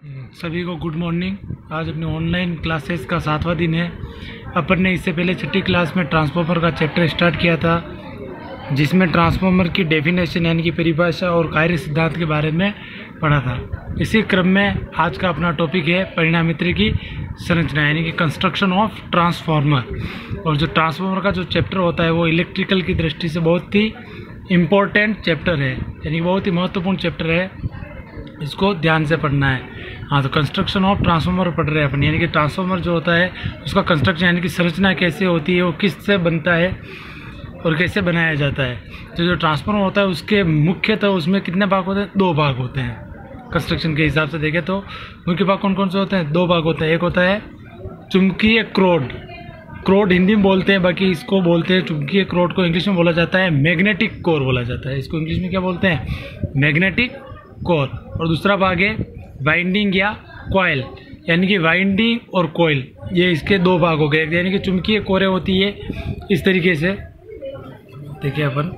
सभी को good morning. आज अपने ऑनलाइन क्लासेस का 7वां दिन है। अपन ने इससे पहले 6ठी क्लास में ट्रांसफॉर्मर का चैप्टर स्टार्ट किया था, जिसमें ट्रांसफॉर्मर की डेफिनेशन यानी कि परिभाषा और कार्य सिद्धांत के बारे में पढ़ा था। इसी क्रम में आज का अपना टॉपिक है परिणामित्र की संरचना यानी कि कंस्ट्रक्शन ऑफ ट्रांसफॉर्मर। और जो ट्रांसफॉर्मर का जो चैप्टर होता है वो इलेक्ट्रिकल की दृष्टि से बहुत ही इम्पोर्टेंट चैप्टर है, यानी बहुत ही महत्वपूर्ण चैप्टर है, इसको ध्यान से पढ़ना है। हाँ, तो कंस्ट्रक्शन ऑफ ट्रांसफॉर्मर पढ़ रहे हैं अपन, यानी कि ट्रांसफॉर्मर जो होता है उसका कंस्ट्रक्शन यानी कि संरचना कैसे होती है, वो किससे बनता है और कैसे बनाया जाता है। तो जो ट्रांसफॉर्मर होता है उसके मुख्यतः उसमें कितने भाग होते हैं? 2 भाग होते हैं। कंस्ट्रक्शन के हिसाब से देखें तो मुख्य भाग कौन कौन से होते हैं? 2 भाग होते हैं। एक होता है चुंबकीय क्रोड, क्रोड हिंदी में बोलते हैं, बाकी इसको बोलते हैं चुंबकीय क्रोड को इंग्लिश में बोला जाता है मैग्नेटिक कोर बोला जाता है। इसको इंग्लिश में क्या बोलते हैं? Magnetic core. और दूसरा भाग है वाइंडिंग या कॉइल, यानी कि वाइंडिंग और कॉइल, ये इसके 2 भाग हो गए। यानी कि चुंबकीय कोरें होती है इस तरीके से, देखिए अपन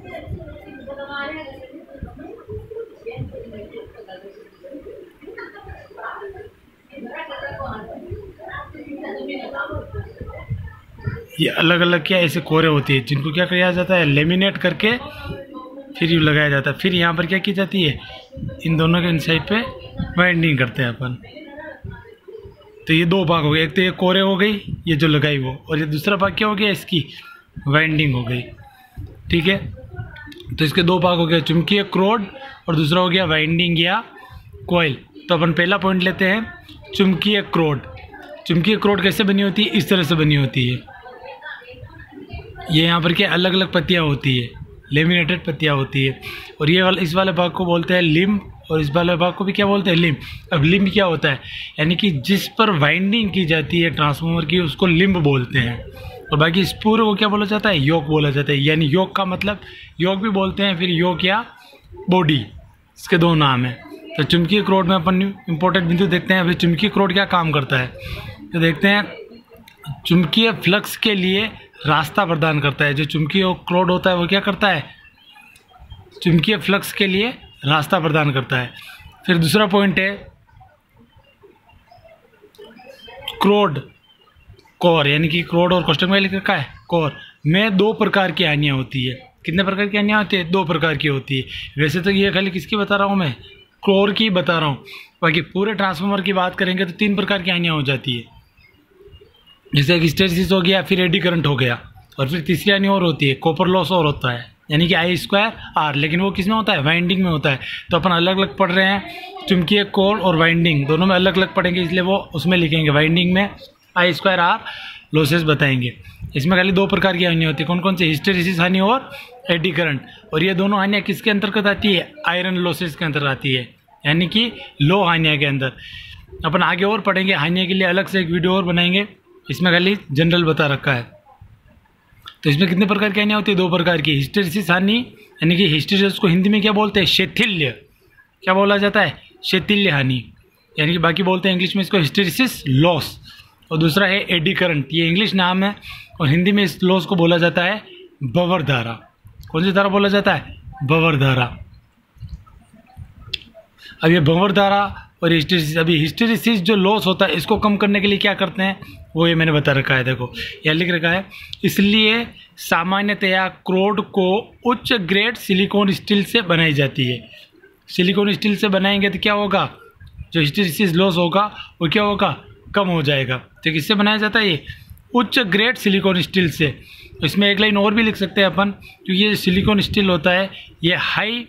ये अलग अलग क्या ऐसे कोरें होती है, जिनको क्या किया जाता है? लेमिनेट करके फिर यूँ लगाया जाता है। फिर यहाँ पर क्या की जाती है? इन दोनों के इनसाइड पे वाइंडिंग करते हैं अपन। तो ये 2 भाग हो गए, एक तो ये कोरे हो गई ये जो लगाई वो, और ये दूसरा भाग क्या हो गया? इसकी वाइंडिंग हो गई। ठीक है, तो इसके 2 भाग हो गए, चुंबकीय क्रोड और दूसरा हो गया वाइंडिंग या कॉइल। तो अपन पहला पॉइंट लेते हैं चुंबकीय क्रोड। चुंबकीय क्रोड कैसे बनी होती है? इस तरह से बनी होती है। ये यहाँ पर क्या अलग अलग पत्तियाँ होती है, लेमिनेटेड पत्तियाँ होती है। और ये वाला इस वाले भाग को बोलते हैं लिम्ब, और इस वाले भाग को भी क्या बोलते हैं? लिम्ब। अब लिम्ब क्या होता है? यानी कि जिस पर वाइंडिंग की जाती है ट्रांसफार्मर की, उसको लिम्ब बोलते हैं। और बाकी इस पूरे को क्या बोला जाता है? योक बोला जाता है। यानी योक का मतलब योक भी बोलते हैं, फिर योक या बॉडी, इसके 2 नाम हैं। तो चुंबकीय क्रोड में अपन इंपॉर्टेंट बिंदु देखते हैं। अभी चुंबकीय क्रोड क्या काम करता है तो देखते हैं। चुंबकीय फ्लक्स के लिए रास्ता प्रदान करता है। जो चुंबकीय क्रोड होता है वो क्या करता है? चुंबकीय फ्लक्स के लिए रास्ता प्रदान करता है। फिर दूसरा पॉइंट है क्रोड कोर, यानी कि क्रोड और क्वेश्चन में लिख रखा है कोर में 2 प्रकार की हानियाँ होती है। कितने प्रकार की हानियाँ होती है? 2 प्रकार की होती है। वैसे तो ये खाली किसकी बता रहा हूँ मैं? कोर की बता रहा हूँ। बाकी पूरे ट्रांसफार्मर की बात करेंगे तो 3 प्रकार की हानियाँ हो जाती है। जैसे एक हिस्टैरिसीस हो गया, फिर एडी करंट हो गया, और फिर तीसरी हानि और होती है कॉपर लॉस और होता है, यानी कि I²R। लेकिन वो किस में होता है? वाइंडिंग में होता है। तो अपन अलग अलग पढ़ रहे हैं, चुंबकीय कोर और वाइंडिंग दोनों में अलग अलग पढ़ेंगे, इसलिए वो उसमें लिखेंगे वाइंडिंग में I²R लॉसेस बताएंगे। इसमें खाली 2 प्रकार की हानि होती है। कौन कौन सी? हिस्टैरिसीस हानि और एडी करंट। और ये दोनों हानियाँ किसके अंतर्गत आती है? आयरन लॉसेस के अंतर्गत आती है, यानी कि लो हानियाँ के अंदर। अपन आगे और पढ़ेंगे, हानियाँ के लिए अलग से एक वीडियो और बनाएंगे, इसमें खाली जनरल बता रखा है। तो इसमें कितने प्रकार की हानियाँ होती है? 2 प्रकार की। हिस्टैरिसीस हानि, यानी कि हिस्टैरिसीस को हिंदी में क्या बोलते हैं? शैथिल्य। क्या बोला जाता है? शैथिल्य हानि, यानी कि बाकी बोलते हैं इंग्लिश में इसको हिस्टैरिसीस लॉस। और दूसरा है एडी करंट, ये इंग्लिश नाम है और हिंदी में इस लॉस को बोला जाता है बवर धारा। कौन सी धारा बोला जाता है? बवर धारा। अब ये बवर धारा और हिस्टैरिसीस, अभी हिस्टैरिसीस जो लॉस होता है इसको कम करने के लिए क्या करते हैं वो ये मैंने बता रखा है। देखो यहाँ लिख रखा है, इसलिए सामान्यतया क्रोड को उच्च ग्रेड सिलिकॉन स्टील से बनाई जाती है। सिलिकॉन स्टील से बनाएंगे तो क्या होगा? जो हिस्टैरिसीस लॉस होगा वो क्या होगा? कम हो जाएगा। तो किससे बनाया जाता है? ये उच्च ग्रेड सिलिकॉन स्टील से। इसमें एक लाइन और भी लिख सकते हैं अपन, क्योंकि ये सिलिकॉन स्टील होता है ये हाई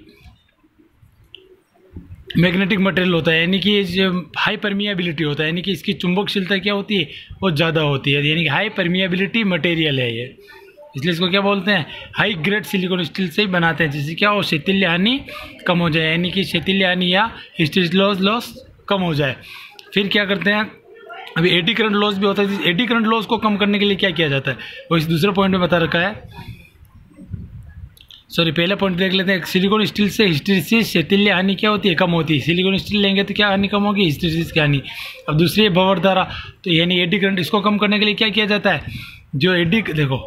मैग्नेटिक मटेरियल होता है, यानी कि जो हाई परमिएबिलिटी होता है, यानी कि इसकी चुंबकशीलता क्या होती है? वो ज़्यादा होती है, यानी कि हाई परमिएबिलिटी मटेरियल है ये, इसलिए इसको क्या बोलते हैं? हाई ग्रेड सिलिकॉन स्टील से ही बनाते हैं, जिससे क्या हो? शैथिल्य हानि कम हो जाए, यानी कि शैथिल्य हानि या हिस्टैरिसीस लॉस कम हो जाए। फिर क्या करते हैं? अभी एडी करंट लॉस भी होता है। एडी करंट लॉस को कम करने के लिए क्या किया जाता है वो इस दूसरे पॉइंट में बता रखा है। सॉरी, पहला पॉइंट देख लेते हैं। सिलिकॉन स्टील से हिस्टैरिसीस शैथिल्य हानि क्या होती है? कम होती है। सिलिकॉन स्टील लेंगे तो क्या हानि कम होगी? हिस्टैरिसीस की हानि। अब दूसरी है बवर धारा, तो यानी एडी करंट, इसको कम करने के लिए क्या किया जाता है? जो एडी, देखो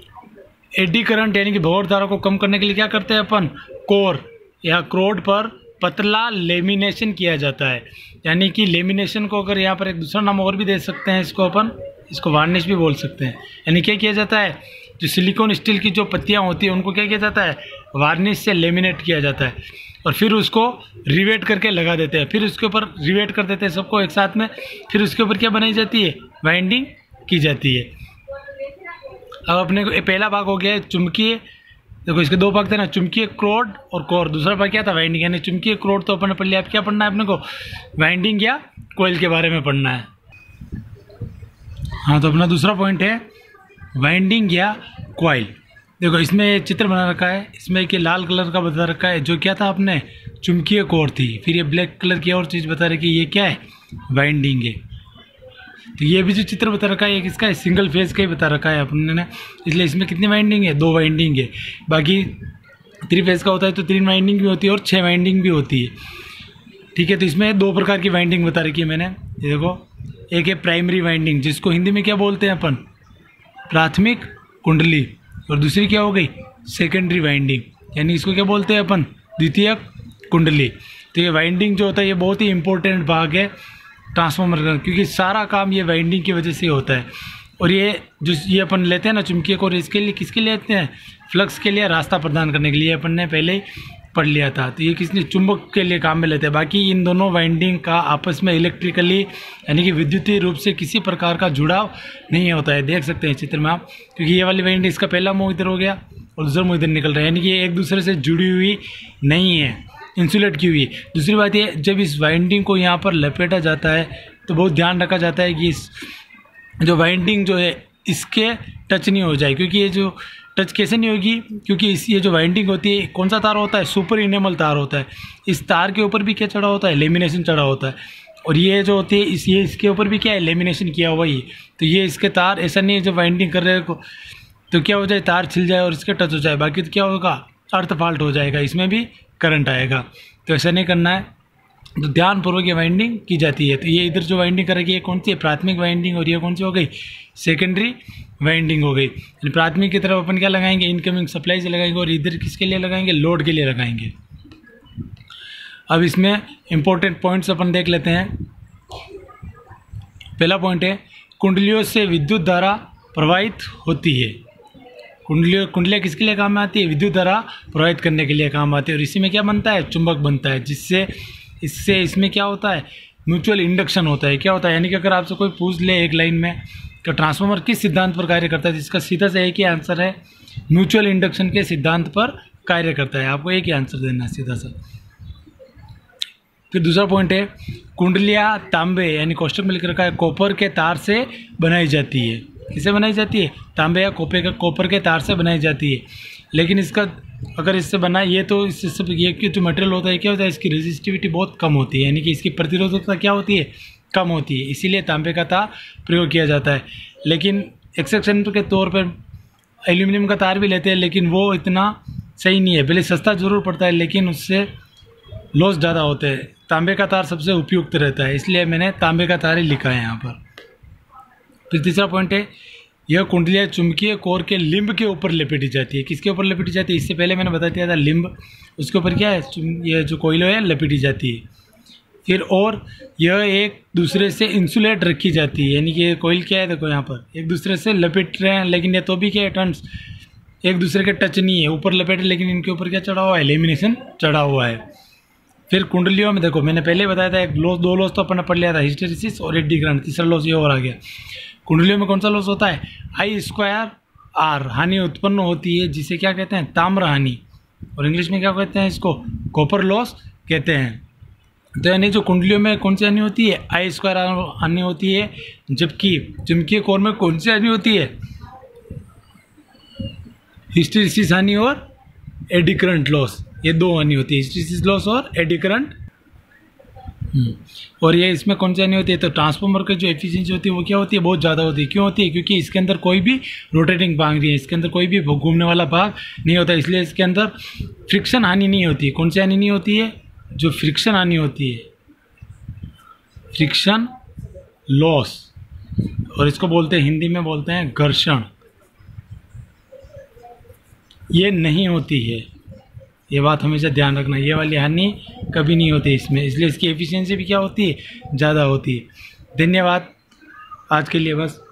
एडी करंट यानी कि भंवर धारा को कम करने के लिए क्या करते हैं अपन? कोर या क्रोड पर पतला लेमिनेशन किया जाता है। यानी कि लेमिनेशन को अगर यहाँ पर एक दूसरा नाम और भी दे सकते हैं, इसको अपन इसको वार्निश भी बोल सकते हैं। यानी क्या किया जाता है, जो सिलिकॉन स्टील की जो पत्तियाँ होती हैं उनको क्या किया जाता है, वार्निश से लेमिनेट किया जाता है और फिर उसको रिवेट करके लगा देते हैं। फिर उसके ऊपर रिवेट कर देते हैं सबको एक साथ में। फिर उसके ऊपर क्या बनाई जाती है, वाइंडिंग की जाती है। अब अपने को पहला भाग हो गया है चुंबकीय। देखो इसके दो भाग थे ना, चुंबकीय क्रोड और कोर। दूसरा भाग क्या था, वाइंडिंग। यानी चुंबकीय क्रोड तो अपन ने पढ़ लिया। अब क्या पढ़ना है अपने को, वाइंडिंग या कोयल के बारे में पढ़ना है। हाँ, तो अपना दूसरा पॉइंट है वाइंडिंग या कॉइल। देखो इसमें चित्र बना रखा है, इसमें एक लाल कलर का बता रखा है जो क्या था अपने चुंबकीय कोर थी। फिर ये ब्लैक कलर की और चीज़ बता रही कि ये क्या है, वाइंडिंग है। तो ये भी जो चित्र बता रखा है ये किसका है, सिंगल फेज का ही बता रखा है अपने ने। इसलिए इसमें कितनी वाइंडिंग है, 2 वाइंडिंग है। बाकी 3 फेज का होता है तो 3 वाइंडिंग भी होती है और 6 वाइंडिंग भी होती है। ठीक है, तो इसमें 2 प्रकार की वाइंडिंग बता रखी है मैंने। ये देखो, एक है प्राइमरी वाइंडिंग जिसको हिंदी में क्या बोलते हैं अपन, प्राथमिक कुंडली। और दूसरी क्या हो गई, सेकेंडरी वाइंडिंग, यानी इसको क्या बोलते हैं अपन, द्वितीयक कुंडली। तो ये वाइंडिंग जो होता है ये बहुत ही इंपॉर्टेंट भाग है ट्रांसफार्मर का, क्योंकि सारा काम ये वाइंडिंग की वजह से होता है। और ये जो ये अपन लेते हैं ना चुंबकीय कोर, इसके लिए किसके लिए लेते हैं, फ्लक्स के लिए, रास्ता प्रदान करने के लिए। अपन ने पहले ही पढ़ लिया था। तो ये किसने, चुंबक के लिए काम में लेते हैं। बाकी इन दोनों वाइंडिंग का आपस में इलेक्ट्रिकली यानी कि विद्युतीय रूप से किसी प्रकार का जुड़ाव नहीं होता है। देख सकते हैं चित्र में आप, क्योंकि ये वाली वाइंडिंग इसका पहला मुँह इधर हो गया और दूसरा मुँह इधर निकल रहा है, यानी कि ये एक दूसरे से जुड़ी हुई नहीं है, इंसुलेट की हुई। दूसरी बात ये, जब इस वाइंडिंग को यहाँ पर लपेटा जाता है तो बहुत ध्यान रखा जाता है कि इस जो वाइंडिंग जो है इसके टच नहीं हो जाए। क्योंकि ये जो टच कैसे नहीं होगी, क्योंकि ये जो वाइंडिंग होती है, कौन सा तार होता है, सुपर इनेमल तार होता है। इस तार के ऊपर भी क्या चढ़ा होता है, लेमिनेशन चढ़ा होता है। और ये जो होती है ये इसके ऊपर भी क्या है, लेमिनेशन किया हुआ ही। तो ये इसके तार ऐसा नहीं है जो वाइंडिंग कर रहे हो तो क्या हो जाए, तार छिल जाए और इसके टच हो जाए। बाकी तो क्या होगा, अर्थ फाल्ट हो जाएगा, इसमें भी करंट आएगा। तो ऐसा नहीं करना है, तो ध्यानपूर्वक ये वाइंडिंग की जाती है। तो ये इधर जो वाइंडिंग करेगी ये कौन सी है, प्राथमिक वाइंडिंग, और ये कौन सी हो गई, सेकेंडरी वाइंडिंग हो गई। यानी प्राथमिक की तरफ अपन क्या लगाएंगे, इनकमिंग सप्लाई से लगाएंगे, और इधर किसके लिए लगाएंगे, लोड के लिए लगाएंगे। अब इसमें इंपॉर्टेंट पॉइंट्स अपन देख लेते हैं। पहला पॉइंट है, कुंडलियों से विद्युत धारा प्रवाहित होती है। कुंडलियाँ किसके लिए काम में आती है, विद्युत धारा प्रवाहित करने के लिए काम आती है। और इसी में क्या बनता है, चुंबक बनता है, जिससे इसमें क्या होता है, म्यूचुअल इंडक्शन होता है। क्या होता है, यानी कि अगर आपसे कोई पूछ ले एक लाइन में कि ट्रांसफार्मर किस सिद्धांत पर कार्य करता है, जिसका सीधा से एक ही आंसर है, म्यूचुअल इंडक्शन के सिद्धांत पर कार्य करता है। आपको एक ही आंसर देना है सीधा सा। फिर दूसरा पॉइंट है, कुंडलियाँ तांबे यानी कोष्टक में लिख रखा है कॉपर के तार से बनाई जाती है। किससे बनाई जाती है, तांबे या कॉपर के तार से बनाई जाती है। लेकिन इसका अगर इससे बना ये तो इससे ये कि जो मटेरियल होता है क्या होता है, इसकी रेजिस्टिविटी बहुत कम होती है, यानी कि इसकी प्रतिरोधकता क्या होती है, कम होती है। इसीलिए तांबे का तार प्रयोग किया जाता है। लेकिन एक्सेप्शन के तौर पर एल्यूमिनियम का तार भी लेते हैं, लेकिन वो इतना सही नहीं है। भले सस्ता जरूर पड़ता है लेकिन उससे लॉस ज़्यादा होते हैं। तांबे का तार सबसे उपयुक्त रहता है, इसलिए मैंने तांबे का तार ही लिखा है यहाँ पर। फिर तीसरा पॉइंट है, यह कुंडलियाँ चुंबकीय कोर के लिंब के ऊपर लपेटी जाती है। किसके ऊपर लपेटी जाती है, इससे पहले मैंने बता दिया था, लिंब, उसके ऊपर क्या है, ये जो कोयला है लपेटी जाती है। फिर और यह एक दूसरे से इंसुलेट रखी जाती है, यानी कि ये कोयल क्या है, देखो यहाँ पर एक दूसरे से लपेट रहे हैं, लेकिन ये तो भी क्या है, टर्न्स एक दूसरे के टच नहीं है, ऊपर लपेटे, लेकिन इनके ऊपर क्या चढ़ा हुआ है, लेमिनेशन चढ़ा हुआ है। फिर कुंडलियों में देखो मैंने पहले बताया था, एक लॉस, 2 लॉस तो अपन ने पढ़ लिया था, हिस्टेरिसिस और एडी करंट। तीसरा लॉस ये और आ गया। कुंडलियों में कौन सा लॉस होता है, I²R हानि उत्पन्न होती है, जिसे क्या कहते हैं, ताम्र हानि, और इंग्लिश में क्या कहते हैं इसको, कॉपर लॉस कहते हैं। तो यानी जो कुंडलियों में कौन सी हानि होती है, I² हानि होती है, जबकि चुंबकीय कोर में कौन सी हानि होती है, हिस्टेरिसिस हानि और एडी करंट लॉस। ये 2 हानि होती है, हिस्टेरिसिस लॉस और एडी करंट। और ये इसमें कौन सी हानि होती है, तो ट्रांसफार्मर की जो एफिशिएंसी होती है वो क्या होती है, बहुत ज़्यादा होती है। क्यों होती है, क्योंकि इसके अंदर कोई भी रोटेटिंग भाग नहीं है, इसके अंदर कोई भी घूमने वाला भाग नहीं होता, इसलिए इसके अंदर फ्रिक्शन हानि नहीं होती है। कौन सी हानि नहीं होती है, जो फ्रिक्शन हानि होती है, फ्रिक्शन लॉस, और इसको बोलते हैं, हिंदी में बोलते हैं घर्षण, ये नहीं होती है। ये बात हमेशा ध्यान रखना, ये वाली हानि कभी नहीं होती इसमें, इसलिए इसकी एफिशिएंसी भी क्या होती है, ज़्यादा होती है। धन्यवाद, आज के लिए बस।